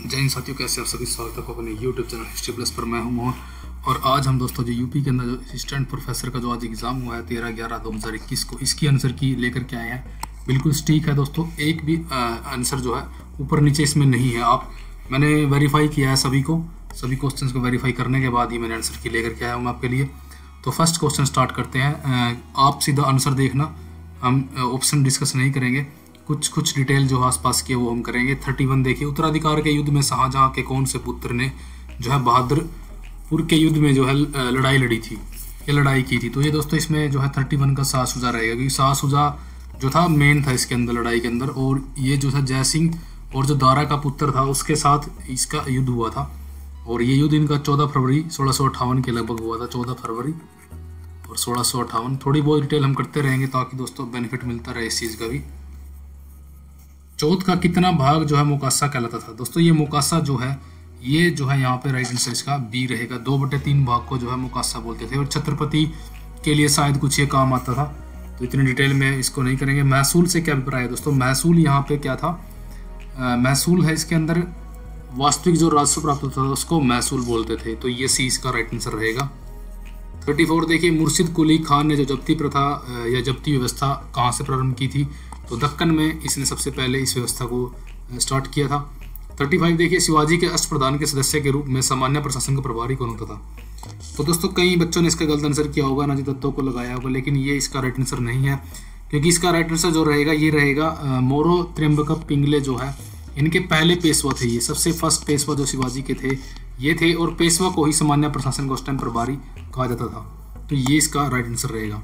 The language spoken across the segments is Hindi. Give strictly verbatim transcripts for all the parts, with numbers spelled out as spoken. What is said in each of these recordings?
जय हिंद साथियों, कैसे आप सभी। स्वागत है आपको अपने यूट्यूब चैनल हिस्ट्री प्लस पर। मैं हूं मोहन और आज हम दोस्तों जो यूपी के अंदर जो असिस्टेंट प्रोफेसर का जो आज एग्जाम हुआ है तेरह ग्यारह दो हज़ार इक्कीस को, इसकी आंसर की लेकर के आए हैं। बिल्कुल स्टीक है दोस्तों, एक भी आंसर जो है ऊपर नीचे इसमें नहीं है। आप मैंने वेरीफाई किया है सभी को, सभी क्वेश्चन को वेरीफाई करने के बाद ही मैंने आंसर की लेकर के आया हूँ आपके लिए। तो फर्स्ट क्वेश्चन स्टार्ट करते हैं। आप सीधा आंसर देखना, हम ऑप्शन डिस्कस नहीं करेंगे। कुछ कुछ डिटेल जो आसपास की वो हम करेंगे। थर्टी वन देखिए, उत्तराधिकार के युद्ध में शाहजहां के कौन से पुत्र ने जो है बहादुरपुर के युद्ध में जो है लड़ाई लड़ी थी, ये लड़ाई की थी। तो ये दोस्तों इसमें जो है थर्टी वन का शाह शुजा रहेगा, क्योंकि शाह शुजा जो था मेन था इसके अंदर लड़ाई के अंदर। और ये जो था जय सिंह और जो दारा का पुत्र था उसके साथ इसका युद्ध हुआ था। और ये युद्ध इनका चौदह फरवरी सोलह सौ अट्ठावन के लगभग हुआ था, चौदह फरवरी और सोलह सौ अट्ठावन। थोड़ी बहुत डिटेल हम करते रहेंगे ताकि दोस्तों बेनिफिट मिलता रहे इस चीज़ का भी। चौथ का कितना भाग जो है मोकासा कहलाता था। दोस्तों ये मोकासा जो है ये जो है यहाँ पे राइट आंसर इसका बी रहेगा। दो बटे तीन भाग को जो है मोकासा बोलते थे और छत्रपति के लिए शायद कुछ ये काम आता था। तो इतनी डिटेल में इसको नहीं करेंगे। महसूल से क्या अभिप्राय है दोस्तों। महसूल यहाँ पे क्या था, आ, महसूल है इसके अंदर वास्तविक जो राजस्व प्राप्त होता था उसको महसूल बोलते थे। तो ये सी इसका राइट आंसर रहेगा। थर्टी फोर देखिए, मुर्शिद कुली खान ने जो जब्ती प्रथा या जब्ती व्यवस्था कहाँ से प्रारंभ की थी, तो दक्कन में इसने सबसे पहले इस व्यवस्था को स्टार्ट किया था। थर्टी फाइव देखिए, शिवाजी के अष्टप्रधान के सदस्य के रूप में सामान्य प्रशासन का प्रभारी कौन होता था। तो दोस्तों कई बच्चों ने इसका गलत आंसर किया होगा, नाजी दत्तों को लगाया होगा, लेकिन ये इसका राइट आंसर नहीं है, क्योंकि इसका राइट आंसर जो रहेगा ये रहेगा मोरो त्र्यंबक पिंगले जो है इनके पहले पेशवा थे। ये सबसे फर्स्ट पेशवा जो शिवाजी के थे ये थे, और पेशवा को ही सामान्य प्रशासन का उस टाइम प्रभारी कहा जाता था। तो ये इसका राइट आंसर रहेगा।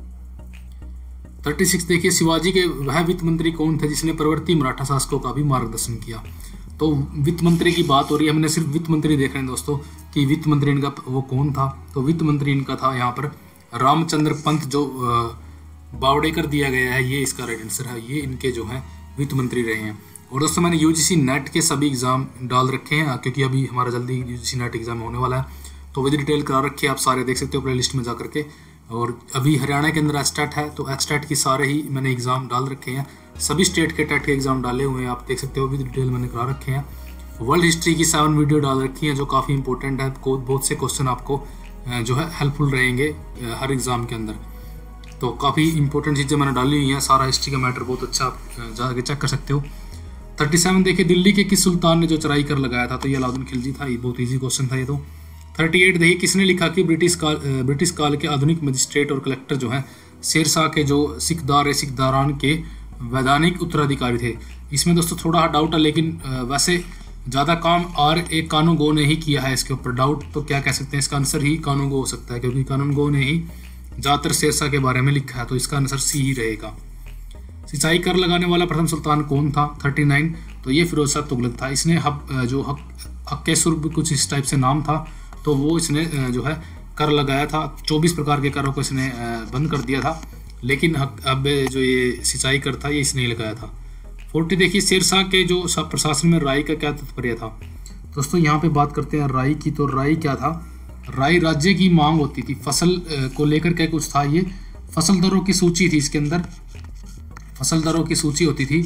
थर्टी सिक्स देखिए, शिवाजी के वह वित्त मंत्री कौन थे जिसने प्रवर्ती मराठा शासकों का भी मार्गदर्शन किया। तो वित्त मंत्री की बात हो रही है, हमने सिर्फ वित्त मंत्री देख रहे हैं दोस्तों कि वित्त मंत्री इनका वो कौन था। तो वित्त मंत्री इनका था यहाँ पर रामचंद्र पंत, जो बावड़े कर दिया गया है, ये इसका राइट आंसर है। ये इनके जो है वित्त मंत्री रहे हैं। और दोस्तों मैंने यूजीसी नेट के सभी एग्जाम डाल रखे हैं, क्योंकि अभी हमारा जल्दी यूजीसी नेट एग्जाम होने वाला है। तो विद डिटेल करा रखे आप सारे देख सकते हो प्ले लिस्ट में जा करके। और अभी हरियाणा के अंदर एच टेट है, तो एच टेट की सारे ही मैंने एग्जाम डाल रखे हैं। सभी स्टेट के टेट के एग्जाम डाले हुए हैं, आप देख सकते हो विद डिटेल मैंने करा रखे हैं। वर्ल्ड हिस्ट्री की सेवन वीडियो डाल रखी हैं जो काफ़ी इंपॉर्टेंट है। बहुत से क्वेश्चन आपको जो है हेल्पफुल रहेंगे हर एग्जाम के अंदर। तो काफ़ी इंपॉर्टेंट चीज़ें मैंने डाली हुई हैं। सारा हिस्ट्री का मैटर बहुत अच्छा आप जाके चेक कर सकते हो। थर्टी सेवन देखिए, दिल्ली के किस सुल्तान ने जो चढ़ाई कर लगाया था, तो ये अलाउद्दीन खिलजी था। ये बहुत ईजी क्वेश्चन था ये तो। थर्टी एट देखिए, किसने लिखा कि ब्रिटिश काल ब्रिटिश काल के आधुनिक मजिस्ट्रेट और कलेक्टर जो हैं शेरशाह के जो सिकदार सिकदारान के वैधानिक उत्तराधिकारी थे। इसमें दोस्तों थोड़ा डाउट है, लेकिन वैसे ज़्यादा काम आर ए कानूगो ने ही किया है इसके ऊपर। डाउट तो क्या कह सकते हैं, इसका आंसर ही कानूगो हो सकता है, क्योंकि कानूगो ने ही ज़्यादातर शेरशाह के बारे में लिखा है। तो इसका आंसर सी ही रहेगा। सिंचाई कर लगाने वाला प्रथम सुल्तान कौन था। थर्टी नाइन तो ये फिरोज शाह तुगलक था। इसने हक जो हक हक्केसुर भी कुछ इस टाइप से नाम था, तो वो इसने जो है कर लगाया था। चौबीस प्रकार के करों को इसने बंद कर दिया था, लेकिन अब जो ये सिंचाई कर था ये इसने लगाया था। फोर्टी देखिए, शेरशाह के जो प्रशासन में राय का क्या तात्पर्य था। दोस्तों यहाँ पे बात करते हैं राय की। तो राय क्या था, राय राज्य की मांग होती थी, फसल को लेकर क्या कुछ था। ये फसल दरों की सूची थी, इसके अंदर फसल दरों की सूची होती थी।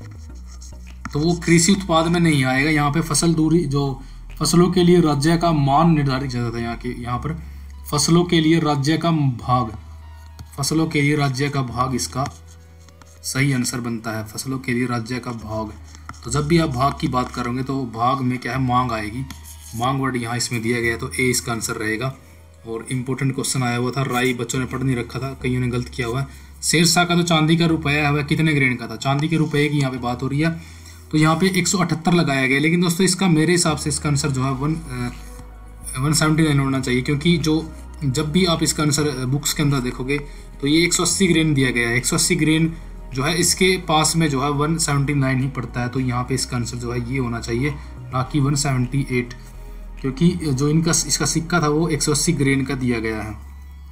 तो वो कृषि उत्पाद में नहीं आएगा। यहाँ पे फसल दूरी जो फसलों के लिए राज्य का मान निर्धारित किया जाता है। यहाँ के यहाँ पर फसलों के लिए राज्य का भाग, फसलों के लिए राज्य का भाग इसका सही आंसर बनता है। फसलों के लिए राज्य का भाग। तो जब भी आप भाग की बात करोगे तो भाग में क्या है, मांग आएगी। मांग वर्ड यहाँ इसमें दिया गया, तो ए इसका आंसर रहेगा। और इम्पोर्टेंट क्वेश्चन आया हुआ था, राय बच्चों ने पढ़ नहीं रखा था, कईयों ने गलत किया हुआ है। शेरशाह का तो चांदी का रुपया है, कितने ग्रेन का था। चांदी के रुपये की यहाँ पे बात हो रही है, तो यहाँ पे एक सौ अठहत्तर लगाया गया। लेकिन दोस्तों इसका मेरे हिसाब से इसका आंसर जो है वन वन सेवेंटी नाइन होना चाहिए, क्योंकि जो जब भी आप इसका आंसर बुक्स के अंदर देखोगे तो ये एक सौ अस्सी ग्रेन दिया गया है। एक सौ अस्सी ग्रेन जो है इसके पास में जो है वन सेवेंटी नाइन ही पड़ता है। तो यहाँ पे इसका आंसर जो है ये होना चाहिए, ना कि वन सेवेंटी एट, क्योंकि जो इनका इसका सिक्का था वो एक सौ अस्सी ग्रेन का दिया गया है।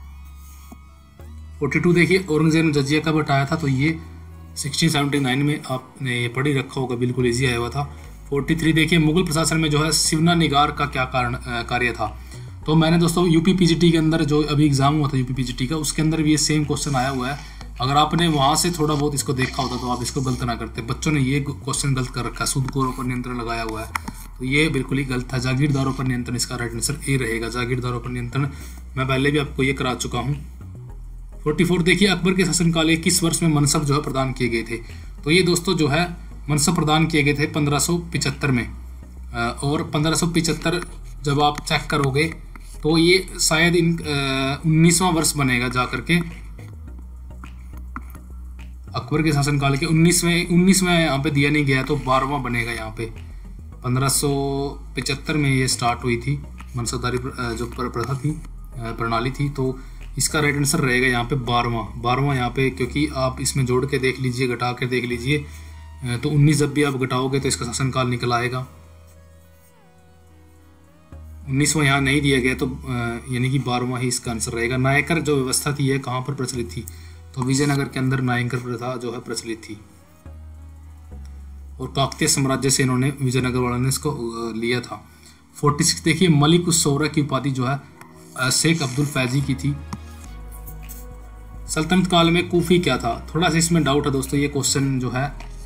फोर्टी टू देखिए, औरंगजेब ने जजिया कब हटाया था, तो ये सिक्सटीन सेवेंटी नाइन में आपने ये पढ़ ही रखा होगा, बिल्कुल इजी आया हुआ था। फोर्टी थ्री देखिए, मुगल प्रशासन में जो है सिवना निगार का क्या कारण कार्य था। तो मैंने दोस्तों यूपी पीजीटी के अंदर जो अभी एग्जाम हुआ था यूपी पीजीटी का, उसके अंदर भी ये सेम क्वेश्चन आया हुआ है अगर आपने वहाँ से थोड़ा बहुत इसको देखा होता तो आप इसको गलत ना करते। बच्चों ने ये क्वेश्चन गलत कर रखा है, सूदखोरों पर नियंत्रण लगाया हुआ है, तो ये बिल्कुल ही गलत था। जागीरदारों पर नियंत्रण, इसका राइट आंसर ए रहेगा। जागीरदारों पर नियंत्रण मैं पहले भी आपको ये करा चुका हूँ। फोर्टी फोर देखिए, अकबर के शासनकाल के किस वर्ष में मनसब जो है प्रदान किए गए थे? तो ये दोस्तों जो है मनसब प्रदान किए गए थे पंद्रह सौ पिचहत्तर में। और पंद्रह सौ पिचहत्तर जब आप चेक करोगे तो ये शायद इन उन्नीसवां वर्ष बनेगा जा करके, अकबर के शासनकाल के उन्नीसवें उन्नीसवें यहाँ पे दिया नहीं गया तो बारहवां बनेगा यहाँ पे। पंद्रह सौ पिचहत्तर में ये स्टार्ट हुई थी मनसबदारी जो प्रथा थी, प्रणाली थी, तो इसका राइट आंसर रहेगा यहाँ पे बारहवां बारहवां यहाँ पे, क्योंकि आप इसमें जोड़ के देख लीजिए, घटा के देख लीजिए, तो उन्नीस जब भी आप घटाओगे तो इसका शासनकाल निकल आएगा। उन्नीसवां यहाँ नहीं दिया गया तो यानी कि बारहवां ही इसका आंसर रहेगा। नायकर जो व्यवस्था थी ये कहाँ पर प्रचलित थी? तो विजयनगर के अंदर नायकर प्रथा जो है प्रचलित थी, और काकतीय साम्राज्य से इन्होंने, विजयनगर वालों ने इसको लिया था। फोर्टी सिक्स देखिए, मलिक उस सोहरा की उपाधि जो है शेख अब्दुल फैजी की थी। सल्तनत काल में कूफी क्या था? थोड़ा सा इसमें डाउट है दोस्तों, ये क्वेश्चन जो है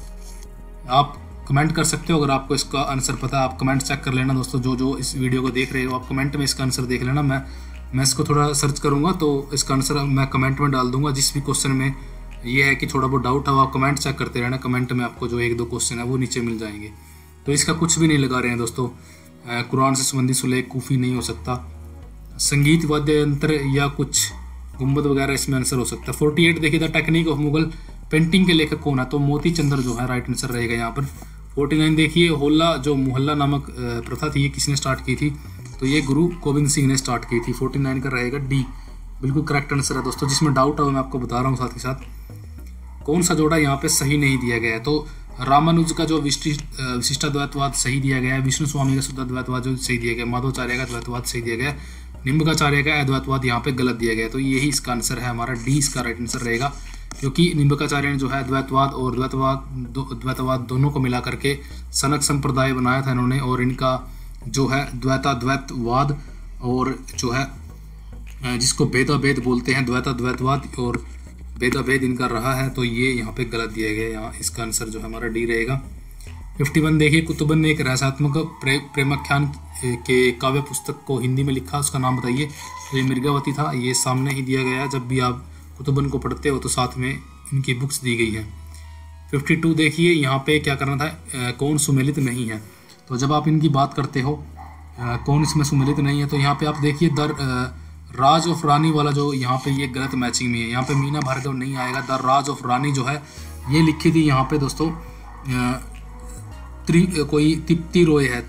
आप कमेंट कर सकते हो। अगर आपको इसका आंसर पता है आप कमेंट चेक कर लेना दोस्तों, जो जो इस वीडियो को देख रहे हो आप कमेंट में इसका आंसर देख लेना। मैं मैं इसको थोड़ा सर्च करूंगा तो इसका आंसर मैं कमेंट में डाल दूंगा। जिस भी क्वेश्चन में ये है कि थोड़ा बहुत डाउट है वो आप कमेंट चेक करते रहना, कमेंट में आपको जो एक दो क्वेश्चन है वो नीचे मिल जाएंगे। तो इसका कुछ भी नहीं लगा रहे हैं दोस्तों, कुरान से संबंधित सुलेख कूफी नहीं हो सकता। संगीत वाद्य यंत्र या कुछ गुम्बद वगैरह इसमें आंसर हो सकता है। फोर्टी एट देखिए, the technique of Mughal painting के लेखक कौन है? तो मोती चंद्र जो है राइट आंसर रहेगा यहाँ पर। फोर्टी नाइन देखिए, होल्ला जो मोहल्ला नामक प्रथा थी ये किसने स्टार्ट की थी? तो ये गुरु गोविंद सिंह ने स्टार्ट की थी। फोर्टी नाइन का रहेगा डी, बिल्कुल करेक्ट आंसर है दोस्तों। जिसमें डाउट है मैं आपको बता रहा हूँ साथ ही साथ। कौन सा जोड़ा यहाँ पे सही नहीं दिया गया है? तो रामानुज का जो विशिष्टाद्वैतवाद सही दिया गया है, विष्णु स्वामी का शुद्धाद्वैतवाद जो सही दिया गया, माधवाचार्य का द्वैतवाद सही दिया गया, निम्बकाचार्य का अद्वैतवाद यहाँ पे गलत दिया गया। तो यही इसका आंसर है हमारा डी, इसका राइट आंसर रहेगा। क्योंकि निम्बकाचार्य ने जो है द्वैतवाद और द्वैतवाद दो, द्वैतवाद दोनों को मिला करके सनक संप्रदाय बनाया था इन्होंने, और इनका जो है द्वैताद्वैतवाद और जो है जिसको भेदाभेद बोलते हैं, द्वैताद्वैतवाद और भेदाभेद इनका रहा है। तो ये यहाँ पे गलत दिया गया, यहाँ इसका आंसर जो है हमारा डी रहेगा। फिफ्टी वन देखिए, कुतुबन ने एक रहस्यात्मक प्रे, प्रेमाख्यान के काव्य पुस्तक को हिंदी में लिखा, उसका नाम बताइए। तो ये मिर्गावती था, ये सामने ही दिया गया है। जब भी आप कुतुबन को पढ़ते हो तो साथ में इनकी बुक्स दी गई है। फिफ्टी टू देखिए, यहाँ पे क्या करना था, कौन सुमेलित नहीं है? तो जब आप इनकी बात करते हो कौन इसमें सुमेलित नहीं है, तो यहाँ पे आप देखिए दर राज ऑफ रानी वाला जो यहाँ पे ये गलत मैचिंग में है। यहाँ पे मीना भार्गव नहीं आएगा। द राज ऑफ रानी जो है ये लिखी थी यहाँ पे दोस्तों त्रि कोई तिप्ती रॉय है,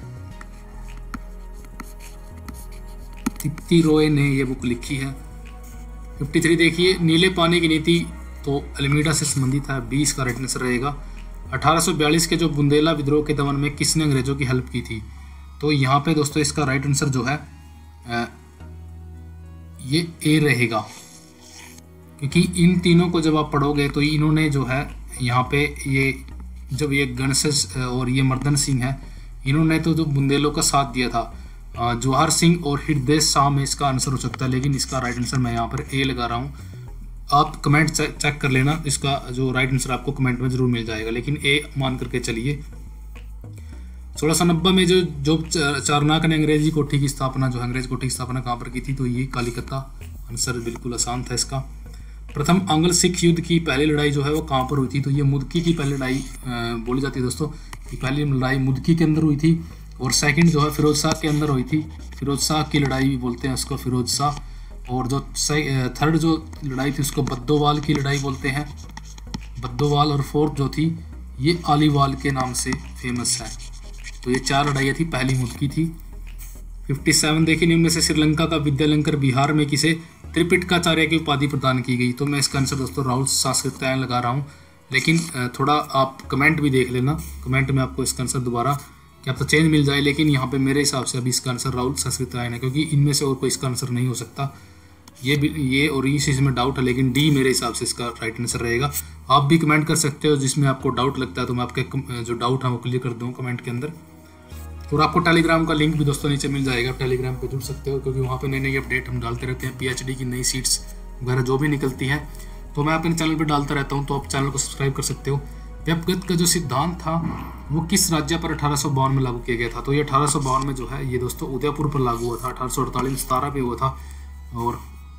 तिप्ती रॉय ने ये बुक लिखी है। फिफ्टी थ्री देखिए, नीले पानी की नीति तो अल्मीडा से संबंधित है, बी इसका राइट आंसर रहेगा। अठारह सौ बयालीस के जो बुंदेला विद्रोह के दमन में किसने अंग्रेजों की हेल्प की थी? तो यहाँ पे दोस्तों इसका राइट आंसर जो है आ, ये ए रहेगा, क्योंकि इन तीनों को जब आप पढ़ोगे तो इन्होंने जो है यहाँ पे ये जब ये गणेश और ये मर्दन सिंह है, इन्होंने तो जो बुंदेलों का साथ दिया था। जवाहर सिंह और हृदय शाह में इसका आंसर हो सकता है, लेकिन इसका राइट आंसर मैं यहाँ पर ए लगा रहा हूँ। आप कमेंट चेक कर लेना, इसका जो राइट आंसर आपको कमेंट में जरूर मिल जाएगा, लेकिन ए मान करके चलिए। सोलह सौ नब्बे में जो जो चारनाक ने अंग्रेजी कोठी की स्थापना जो अंग्रेज कोठी की स्थापना कहाँ पर की थी? तो ये कालिकता, आंसर बिल्कुल आसान था इसका। प्रथम आंग्ल सिख युद्ध की पहली लड़ाई जो है वो कहाँ पर हुई थी? तो ये मुदकी की पहली लड़ाई बोली जाती है दोस्तों, कि पहली लड़ाई मुदकी के अंदर हुई थी, और सेकंड जो है फिरोज शाह के अंदर हुई थी। फिरोज शाह की लड़ाई भी बोलते हैं उसको, फिरोज शाह। और जो थर्ड जो लड़ाई थी उसको बद्दोवाल की लड़ाई बोलते हैं, बद्दोवाल। और फोर्थ जो थी ये आलीवाल के नाम से फेमस है। तो ये चार लड़ाइयाँ थी, पहली मुदकी थी। फिफ्टी सेवन देखिए, निम्न में से श्रीलंका का विद्यालंकर बिहार में किसे त्रिपिटकाचार्य की उपाधि प्रदान की गई? तो मैं इसका आंसर दोस्तों राहुल संस्कृतायन लगा रहा हूँ, लेकिन थोड़ा आप कमेंट भी देख लेना, कमेंट में आपको इसका आंसर दोबारा क्या पता चेंज मिल जाए, लेकिन यहाँ पे मेरे हिसाब से अभी इसका आंसर राहुल संस्कृतायन है, क्योंकि इनमें से और कोई इसका आंसर नहीं हो सकता। ये भी ये और इस चीज़ में डाउट है, लेकिन डी मेरे हिसाब से इसका राइट आंसर रहेगा। आप भी कमेंट कर सकते हो जिसमें आपको डाउट लगता है, तो मैं आपके जो डाउट है वो क्लियर कर दूँगा कमेंट के अंदर। और आपको टेलीग्राम का लिंक भी दोस्तों नीचे मिल जाएगा, आप टेलीग्राम पे जुड़ सकते हो, क्योंकि वहाँ पे नई नई अपडेट हम डालते रहते हैं। पीएचडी की नई सीट्स वगैरह जो भी निकलती हैं तो मैं अपने चैनल पर डालता रहता हूँ, तो आप चैनल को सब्सक्राइब कर सकते हो। व्यक्तिगत का जो सिद्धांत था वो किस राज्य पर अठारह सौ बावन में लागू किया गया था? तो ये अठारह सौ बावन में जो है ये दोस्तों उदयपुर पर लागू हुआ था। अठारह सौ अड़तालीस में सतारा पे हुआ था और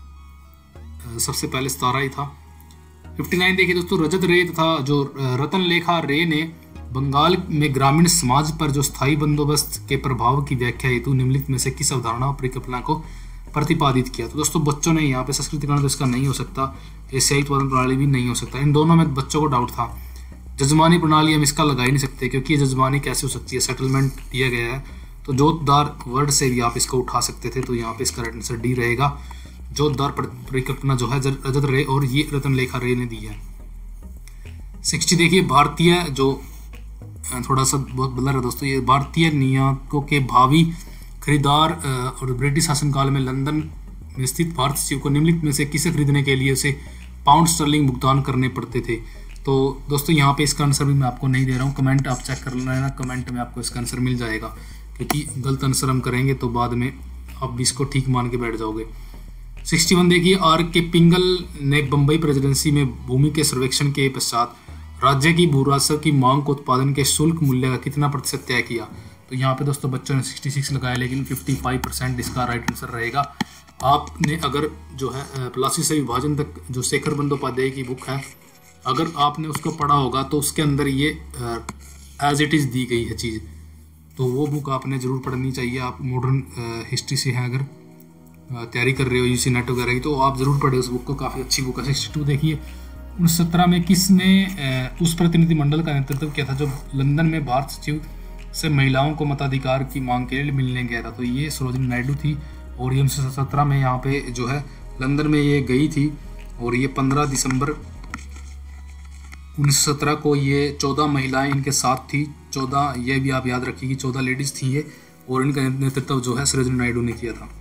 सबसे पहले सतारा ही था। उनसठ देखिए दोस्तों, रजत रे तथा जो रतन लेखा रे ने बंगाल में ग्रामीण समाज पर जो स्थायी बंदोबस्त के प्रभाव की व्याख्या हेतु निम्नलिखित में से किस अवधारणा और परिकल्पना को प्रतिपादित किया? तो दोस्तों बच्चों ने यहाँ पे संस्कृतिकरण तो इसका नहीं हो सकता, एशियाई उत्पादन प्रणाली भी नहीं हो सकता। इन दोनों में बच्चों को डाउट था। जजमानी प्रणाली हम इसका लगा ही नहीं सकते, क्योंकि ये जजमानी कैसे हो सकती है, सेटलमेंट दिया गया है। तो जोतदार वर्ड से भी आप इसको उठा सकते थे, तो यहाँ पे इसका राइट आंसर डी रहेगा। जोतदार परिकल्पना जो है रजत रे और ये रतन लेखा रे ने दी है। सिक्सटी देखिए, भारतीय जो थोड़ा सा बहुत ब्लर है दोस्तों, ये भारतीय नियामकों के भावी खरीदार और ब्रिटिश शासनकाल में लंदन में स्थित भारत सचिव को निम्नलिखित में से किसे खरीदने के लिए उसे पाउंड स्टर्लिंग भुगतान करने पड़ते थे? तो दोस्तों यहाँ पे इसका आंसर भी मैं आपको नहीं दे रहा हूँ, कमेंट आप चेक कर लेना, कमेंट में आपको इसका आंसर मिल जाएगा, क्योंकि गलत आंसर हम करेंगे तो बाद में आप भी इसको ठीक मान के बैठ जाओगे। इकसठ देखिए, आर के पिंगल ने बम्बई प्रेसिडेंसी में भूमि के सर्वेक्षण के पश्चात राज्य की भू राजस्व की मांग को उत्पादन के शुल्क मूल्य का कितना प्रतिशत तय किया? तो यहाँ पे दोस्तों बच्चों ने छियासठ लगाया, लेकिन पचपन परसेंट इसका राइट आंसर रहेगा। आपने अगर जो है प्लासी से विभाजन तक जो शेखर बंदोपाध्याय की बुक है, अगर आपने उसको पढ़ा होगा तो उसके अंदर ये एज इट इज़ दी गई है चीज़, तो वो बुक आपने ज़रूर पढ़नी चाहिए। आप मॉडर्न हिस्ट्री से हैं, अगर तैयारी कर रहे हो यूसी नेट वगैरह की, तो आप ज़रूर पढ़े उस बुक को, काफ़ी अच्छी बुक है। सिक्सटी टू देखिए, उन्नीस सौ सत्रह में किसने उस प्रतिनिधिमंडल का नेतृत्व किया था जो लंदन में भारत सचिव से महिलाओं को मताधिकार की मांग के लिए मिलने गया था? तो ये सरोजिनी नायडू थी, और ये उन्नीस सौ सत्रह में यहाँ पे जो है लंदन में ये गई थी, और ये पंद्रह दिसंबर उन्नीस सौ सत्रह को ये चौदह महिलाएं इनके साथ थी। चौदह, ये भी आप याद रखिए कि चौदह लेडीज़ थी ये, और इनका नेतृत्व जो है सरोजिनी नायडू ने किया था।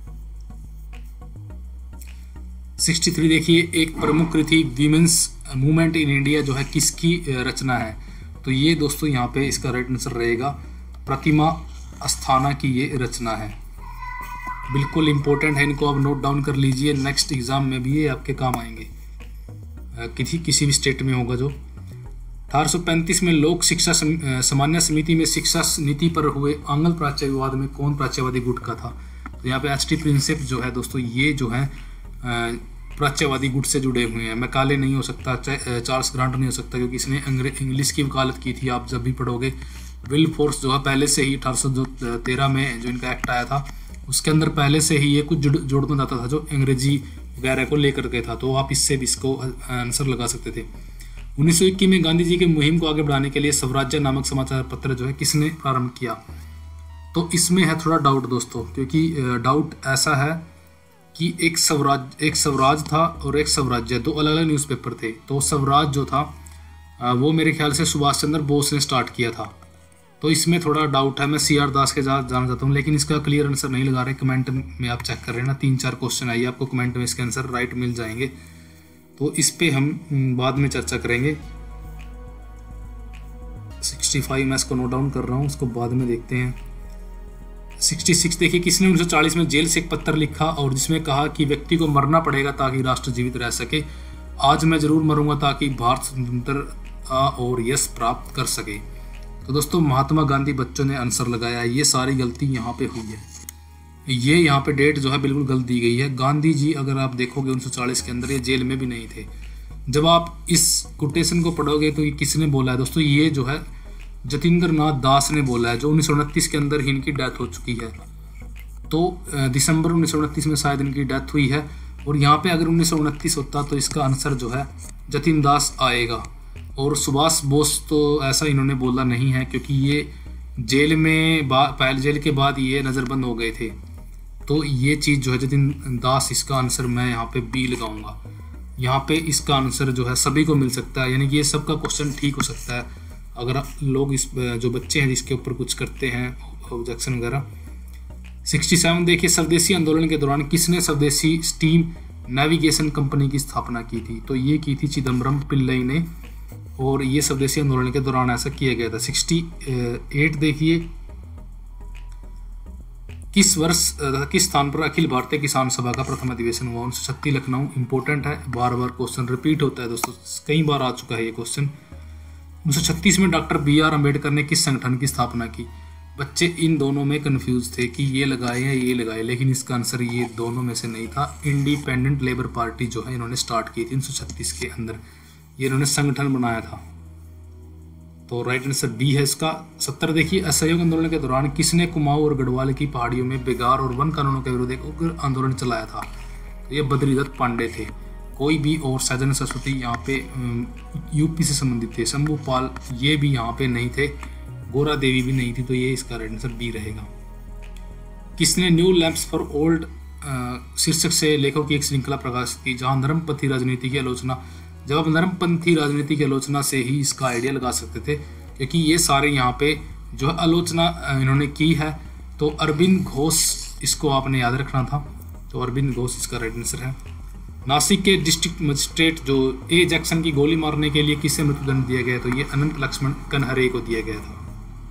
तिरसठ देखिए, एक प्रमुख कृति वीमेंस मूवमेंट इन इंडिया जो है किसकी रचना है? तो ये दोस्तों यहाँ पे इसका राइट आंसर रहेगा प्रतिमा अस्थाना की ये रचना है। बिल्कुल इंपॉर्टेंट है, इनको आप नोट डाउन कर लीजिए, नेक्स्ट एग्जाम में भी ये आपके काम आएंगे, किसी किसी भी स्टेट में होगा जो। अठारह सौ पैंतीस में लोक शिक्षा सामान्य समिति में शिक्षा नीति पर हुए आंगल प्राच्य विवाद में कौन प्राच्यवादी गुट का था? तो यहाँ पे एच टी प्रिंसिप जो है दोस्तों, ये जो है प्राच्यवादी गुट से जुड़े हुए हैं। मैकाले नहीं हो सकता, चार्ल्स ग्रांट नहीं हो सकता, क्योंकि इसने इंग्लिश की वकालत की थी। आप जब भी पढ़ोगे, विल फोर्स जो है पहले से ही अठारह सौ तेरह में जो इनका एक्ट आया था उसके अंदर पहले से ही ये कुछ जुड़ जोड़ना जाता था जो अंग्रेजी वगैरह को लेकर के था, तो आप इससे भी इसको आंसर लगा सकते थे। उन्नीस सौ इक्कीस में गांधी जी की मुहिम को आगे बढ़ाने के लिए स्वराज्य नामक समाचार पत्र जो है किसने प्रारंभ किया? तो इसमें है थोड़ा डाउट दोस्तों, क्योंकि डाउट ऐसा है कि एक स्वराज एक स्वराज था और एक स्वराज्य, दो अलग अलग न्यूज़पेपर थे। तो स्वराज जो था वो मेरे ख्याल से सुभाष चंद्र बोस ने स्टार्ट किया था, तो इसमें थोड़ा डाउट है। मैं सी आर दास के साथ जाना चाहता हूँ, लेकिन इसका क्लियर आंसर नहीं लगा रहे। कमेंट में आप चेक कर रहे हैं ना, तीन चार क्वेश्चन आइए, आपको कमेंट में इसके आंसर राइट मिल जाएंगे, तो इस पे हम बाद में चर्चा करेंगे। पैंसठ मैं इसको नोट डाउन कर रहा हूँ, उसको बाद में देखते हैं। छियासठ देखिए, किसने उन्नीस सौ चालीस में जेल से एक पत्र लिखा और जिसमें कहा कि व्यक्ति को मरना पड़ेगा ताकि राष्ट्र जीवित रह सके। आज मैं जरूर मरूंगा ताकि भारत स्वतंत्रता और यश प्राप्त कर सके। तो दोस्तों महात्मा गांधी बच्चों ने आंसर लगाया, ये सारी गलती यहाँ पे हुई है। ये यहाँ पे डेट जो है बिल्कुल गलत दी गई है। गांधी जी अगर आप देखोगे उन्नीस सौ चालीस के अंदर ये जेल में भी नहीं थे। जब आप इस कोटेशन को पढ़ोगे तो ये किसने बोला है दोस्तों? ये जो है जतिंद्र नाथ दास ने बोला है, जो उन्नीस सौ उनतीस के अंदर ही इनकी डेथ हो चुकी है। तो दिसंबर उन्नीस सौ उनतीस में शायद इनकी डेथ हुई है, और यहाँ पे अगर उन्नीस सौ उनतीस होता तो इसका आंसर जो है जतिन दास आएगा। और सुभाष बोस तो ऐसा इन्होंने बोला नहीं है, क्योंकि ये जेल में पहले जेल के बाद ये नज़रबंद हो गए थे। तो ये चीज़ जो है जतिन दास, इसका आंसर मैं यहाँ पे बी लगाऊंगा। यहाँ पे इसका आंसर जो है सभी को मिल सकता है, यानी कि ये सबका क्वेश्चन ठीक हो सकता है अगर लोग इस जो बच्चे हैं जिसके ऊपर कुछ करते हैं ऑब्जेक्शन वगैरह। सड़सठ देखिए, स्वदेशी आंदोलन के दौरान किसने स्वदेशी स्टीम नेविगेशन कंपनी की स्थापना की थी? तो ये की थी चिदम्बरम पिल्लई ने, और ये स्वदेशी आंदोलन के दौरान ऐसा किया गया था। अड़सठ देखिए, किस वर्ष किस स्थान पर अखिल भारतीय किसान सभा का प्रथम अधिवेशन हुआ? उन्नीस सौ छत्तीस लखनऊ। इंपॉर्टेंट है, बार बार क्वेश्चन रिपीट होता है दोस्तों, कई बार आ चुका है ये क्वेश्चन। उन्नीस सौ छत्तीस में डॉक्टर बी आर अम्बेडकर ने किस संगठन की स्थापना की? बच्चे इन दोनों में कंफ्यूज थे कि ये लगाए या ये लगाए, लेकिन इसका आंसर ये दोनों में से नहीं था। इंडिपेंडेंट लेबर पार्टी जो है इन्होंने स्टार्ट की थी उन्नीस सौ छत्तीस के अंदर, ये इन्होंने संगठन बनाया था। तो राइट आंसर बी है इसका। सत्तर देखिए, असहयोग आंदोलन के दौरान किसने कुमाऊं और गढ़वाल की पहाड़ियों में बेगार और वन कानूनों के विरुद्ध एक उग्र आंदोलन चलाया था? तो ये बद्रीदत्त पांडे थे। कोई भी और सैजन सरस्वती यहाँ पे यूपी से संबंधित थे। शंभू पाल ये भी यहाँ पे नहीं थे, गोरा देवी भी नहीं थी, तो ये इसका राइट आंसर बी रहेगा। किसने न्यू लैंप्स फॉर ओल्ड शीर्षक से लेखों की एक श्रृंखला प्रकाशित की, जहाँ नरमपंथी राजनीति की आलोचना? जब आप नरमपंथी राजनीति की आलोचना से ही इसका आइडिया लगा सकते थे, क्योंकि ये सारे यहाँ पे जो है आलोचना इन्होंने की है। तो अरविंद घोष इसको आपने याद रखना था, तो अरविंद घोष इसका राइट आंसर है। नासिक के डिस्ट्रिक्ट मजिस्ट्रेट जो ए जैक्सन की गोली मारने के लिए किसे मृत्युदंड दिया गया? तो ये अनंत लक्ष्मण कन्हरे को दिया गया था।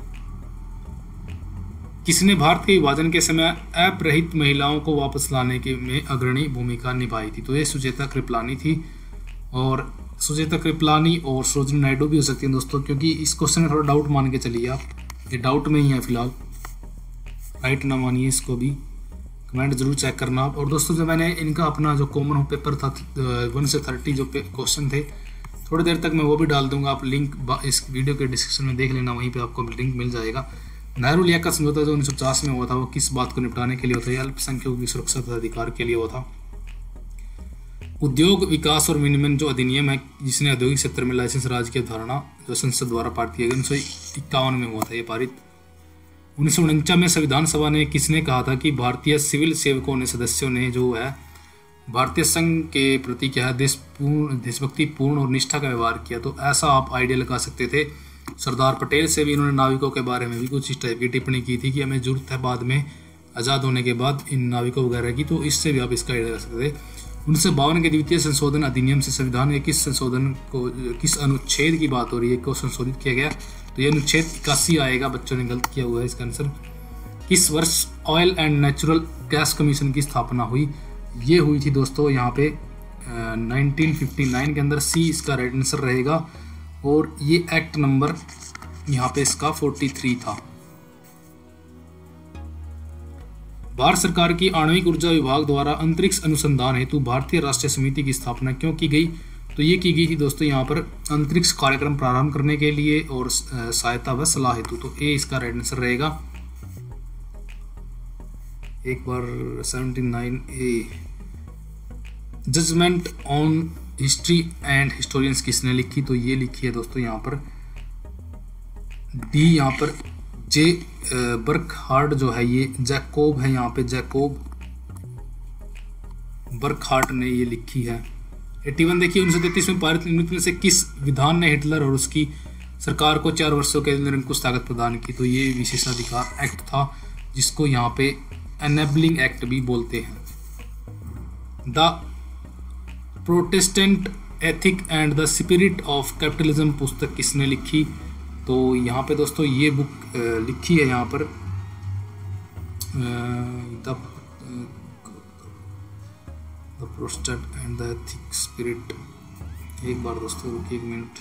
किसने भारत के विभाजन के समय अपहृत महिलाओं को वापस लाने के में अग्रणी भूमिका निभाई थी? तो ये सुचेता कृपलानी थी, और सुचेता कृपलानी और सरोजिनी नायडू भी हो सकती हैं दोस्तों, क्योंकि इस क्वेश्चन में थोड़ा डाउट मान के चलिए आप, ये डाउट में ही है फिलहाल, राइट ना मानिए इसको भी, कमेंट जरूर चेक करना आप। और दोस्तों जो मैंने इनका अपना जो कॉमन पेपर था वन से थर्टी जो क्वेश्चन थे, थोड़ी देर तक मैं वो भी डाल दूंगा, आप लिंक इस वीडियो के डिस्क्रिप्शन में देख लेना, वहीं पे आपको लिंक मिल जाएगा। नेहरू लियाकत समझौता जो उन्नीस सौ पचास में हुआ था, वो किस बात को निपटाने के लिए होता है? अल्पसंख्यकों की सुरक्षा तथा अधिकार के लिए हुआ था। उद्योग विकास और विनियमन जो अधिनियम है, जिसने औद्योगिक क्षेत्र में लाइसेंस राज की अवधारणा जो संसद द्वारा पारित किया गया, उन्नीस सौ इक्यावन में हुआ था ये पारित। उन्नीस सौ उनचास में संविधान सभा ने किसने कहा था कि भारतीय सिविल सेवकों ने सदस्यों ने जो है भारतीय संघ के प्रति क्या है देशपूर्ण देशभक्ति पूर्ण और निष्ठा का व्यवहार किया? तो ऐसा आप आइडिया लगा सकते थे। सरदार पटेल से भी इन्होंने नाविकों के बारे में भी कुछ इस टाइप की टिप्पणी की थी कि हमें जरूरत है बाद में आज़ाद होने के बाद इन नाविकों वगैरह की, तो इससे भी आप इसका आइडिया लगा सकते थे। उन्नीस सौ बावन के द्वितीय संशोधन अधिनियम से संविधान के किस संशोधन को किस अनुच्छेद की बात हो रही है को संशोधित किया गया? तो ये अनुच्छेद इक्यासी आएगा, बच्चों ने गलत किया हुआ है इसका आंसर। किस वर्ष oil and natural gas commission की स्थापना हुई? ये हुई थी दोस्तों यहाँ पे नाइनटीन फिफ्टी नाइन के अंदर, सी इसका राइट आंसर रहेगा। और ये एक्ट नंबर यहाँ पे इसका तैंतालीस था। भारत सरकार की आणविक ऊर्जा विभाग द्वारा अंतरिक्ष अनुसंधान हेतु भारतीय राष्ट्रीय समिति की स्थापना क्यों की गई? तो ये की गई थी दोस्तों यहाँ पर अंतरिक्ष कार्यक्रम प्रारंभ करने के लिए और सहायता व सलाह हेतु। तो ए इसका राइट आंसर रहेगा। एक बार seventy nine A. Judgement on history and historians किसने लिखी? तो ये लिखी है दोस्तों यहाँ पर डी, यहाँ पर जे बर्कहार्ट जो है, ये जैकोब है, यहाँ पे जैकोब बर्कहार्ट ने ये लिखी है। इक्यासी देखिए, उन्नीस सौ तैंतीस में पारित निम्नलिखित में से किस विधान ने हिटलर और उसकी सरकार को चार वर्षों के अंदर निरंकुश ताकत प्रदान की? तो ये विशेषाधिकार एक्ट था, जिसको यहाँ पे एनेबलिंग एक्ट भी बोलते हैं। The protestant ethic and the spirit of capitalism पुस्तक किसने लिखी? तो यहाँ पे दोस्तों ये बुक लिखी है यहाँ पर the protestant and the ethic spirit. एक बार दोस्तों रुकिए एक मिनट,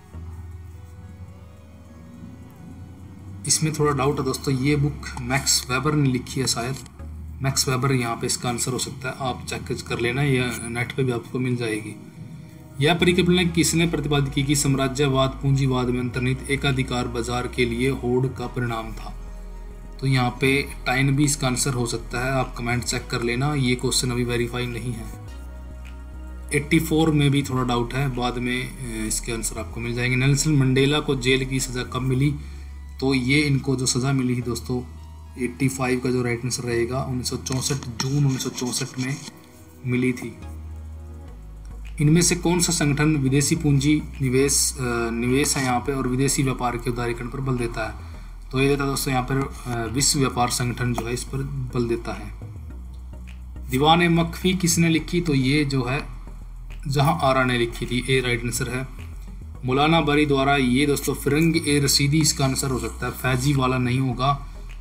इसमें थोड़ा डाउट है दोस्तों। ये बुक मैक्स वेबर ने लिखी है शायद, मैक्स वेबर यहाँ पे इसका आंसर हो सकता है, आप चेक कर लेना, या नेट पे भी आपको मिल जाएगी। यह परिकल्पना किसने प्रतिपादित की कि साम्राज्यवाद पूंजीवाद में अंतर्निहित एकाधिकार बाजार के लिए होड़ का परिणाम था? तो यहाँ पे टाइन भी इसका आंसर हो सकता है, आप कमेंट चेक कर लेना, ये क्वेश्चन अभी वेरीफाई नहीं है। चौरासी में भी थोड़ा डाउट है, बाद में इसके आंसर आपको मिल जाएंगे। नेल्सन मंडेला को जेल की सज़ा कब मिली? तो ये इनको जो सज़ा मिली थी दोस्तों पचासी का जो राइट आंसर रहेगा उन्नीस सौ चौंसठ जून उन्नीस सौ चौंसठ में मिली थी। इनमें से कौन सा संगठन विदेशी पूंजी निवेश निवेश है यहाँ पे और विदेशी व्यापार के उदारीकरण पर बल देता है? तो ये देता है दोस्तों यहाँ पर विश्व व्यापार संगठन जो है इस पर बल देता है। दीवान मख्फी किसने लिखी? तो ये जो है जहां आरा ने लिखी थी, ए राइट आंसर है। मौलाना बरी द्वारा ये दोस्तों फिरंग ए रसीदी इसका आंसर हो सकता है, फैजी वाला नहीं होगा।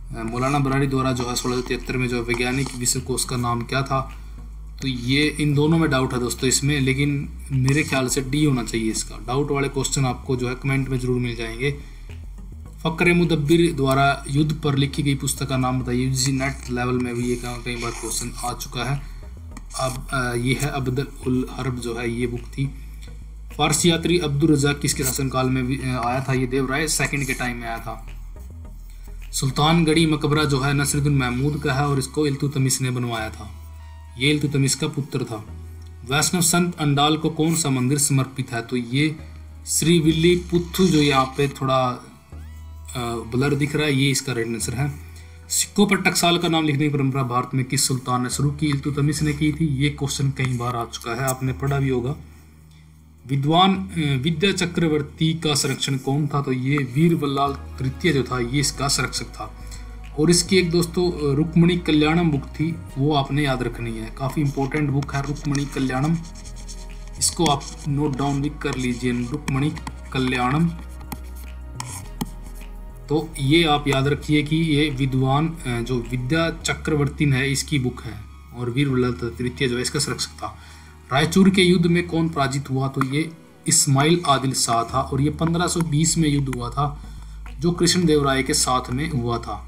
मौलाना बरारी द्वारा जो है सोलह सौ तिहत्तर में जो वैज्ञानिक विश्वकोश का नाम क्या था, तो ये इन दोनों में डाउट है दोस्तों इसमें, लेकिन मेरे ख्याल से डी होना चाहिए इसका। डाउट वाले क्वेश्चन आपको जो है कमेंट में जरूर मिल जाएंगे। फ़क्र मुदब्बिर द्वारा युद्ध पर लिखी गई पुस्तक का नाम बताइए। यूजीसी नेट लेवल में भी ये कई बार क्वेश्चन आ चुका है। अब ये है अब्दुल उल हर्ब जो है, ये बुक थी। फारसी यात्री अब्दुल रज़ाक किसके शासनकाल में भी आया था? ये देवराय सेकंड के टाइम में आया था। सुल्तानगढ़ी मकबरा जो है नसरुद्दीन महमूद का है और इसको इल्तुतमिश ने बनवाया था। ये इल्तुतमिश का पुत्र था। वैष्णव संत अंडाल को कौन सा मंदिर समर्पित है? तो ये श्री विल्ली पुथु जो यहाँ पे थोड़ा ब्लर दिख रहा है, ये इसका राइट आंसर है। सिक्कों पर टकसाल का नाम लिखने की परंपरा भारत में किस सुल्तान ने शुरू की? इल्तुतमिश ने की थी। ये क्वेश्चन कई बार आ चुका है, आपने पढ़ा भी होगा। विद्वान विद्या चक्रवर्ती का संरक्षण कौन था? तो ये वीर बल्लाल तृतीय जो था, ये इसका संरक्षक था। और इसकी एक दोस्तों रुक्मणी कल्याणम बुक थी, वो आपने याद रखनी है, काफ़ी इंपॉर्टेंट बुक है रुक्मणी कल्याणम। इसको आप नोट डाउन भी कर लीजिए, रुक्मणी कल्याणम। तो ये आप याद रखिए कि ये विद्वान जो विद्या चक्रवर्ती है इसकी बुक है, और वीर बल्लाल तृतीय जो है इसका संरक्षक था। रायचूर के युद्ध में कौन पराजित हुआ? तो ये इस्माइल आदिल शाह था, और ये पंद्रह सौ बीस में युद्ध हुआ था जो कृष्णदेवराय के साथ में हुआ था।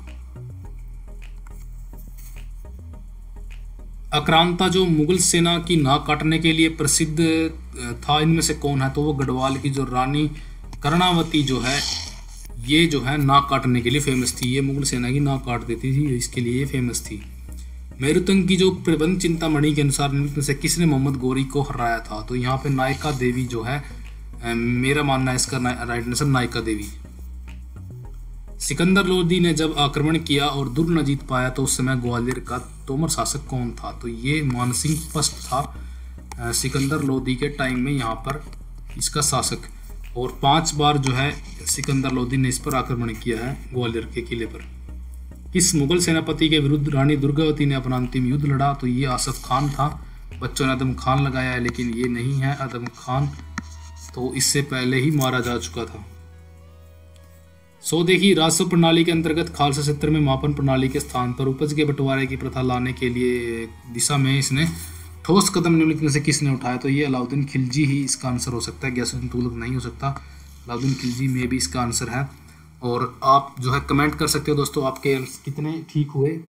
आक्रांता जो मुगल सेना की नाक काटने के लिए प्रसिद्ध था, इनमें से कौन है? तो वो गढ़वाल की जो रानी कर्णावती जो है, ये जो है नाक काटने के लिए फेमस थी। ये मुगल सेना की नाक काट देती थी, इसके लिए ये फेमस थी। मेरुतंग की जो प्रबंध चिंतामणि के अनुसार निम्न से किसने मोहम्मद गौरी को हराया था? तो यहाँ पे नायका देवी जो है, मेरा मानना है इसका राइट आंसर नायका देवी। सिकंदर लोदी ने जब आक्रमण किया और दुर्ग न जीत पाया तो उस समय ग्वालियर का तोमर शासक कौन था? तो ये मानसिंह फर्स्ट था सिकंदर लोदी के टाइम में यहाँ पर इसका शासक, और पांच बार जो है सिकंदर लोदी ने इस पर आक्रमण किया है ग्वालियर के किले पर। किस मुगल सेनापति के विरुद्ध रानी दुर्गावती ने अपना अंतिम युद्ध लड़ा? तो ये आसफ खान था। बच्चों ने आदम खान लगाया है, लेकिन ये नहीं है आदम खान, तो इससे पहले ही मारा जा चुका था। सो देखिए, राजस्व प्रणाली के अंतर्गत खालसा क्षेत्र में मापन प्रणाली के स्थान पर उपज के बंटवारे की प्रथा लाने के लिए दिशा में इसने ठोस कदम निम्नलिखित में से किसने उठाया? तो ये अलाउद्दीन खिलजी ही इसका आंसर हो सकता है, गयासुद्दीन तुगलक नहीं हो सकता। अलाउद्दीन खिलजी में भी इसका आंसर है। और आप जो है कमेंट कर सकते हो दोस्तों, आपके कितने ठीक हुए।